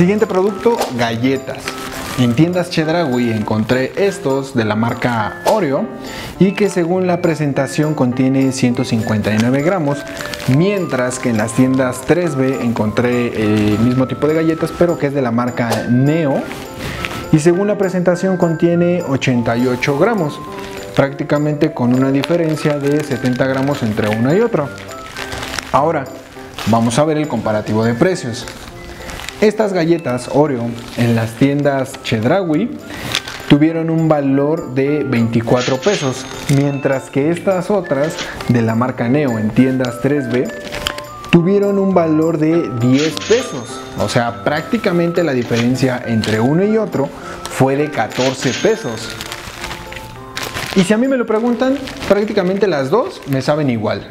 Siguiente producto, galletas. En tiendas Chedraui encontré estos de la marca Oreo y que según la presentación contiene 159 gramos, mientras que en las tiendas 3B encontré el mismo tipo de galletas pero que es de la marca Neo y según la presentación contiene 88 gramos, prácticamente con una diferencia de 70 gramos entre una y otra. Ahora vamos a ver el comparativo de precios. Estas galletas Oreo en las tiendas Chedraui tuvieron un valor de 24 pesos, mientras que estas otras de la marca Neo en tiendas 3B tuvieron un valor de 10 pesos. O sea, prácticamente la diferencia entre uno y otro fue de 14 pesos. Y si a mí me lo preguntan, prácticamente las dos me saben igual.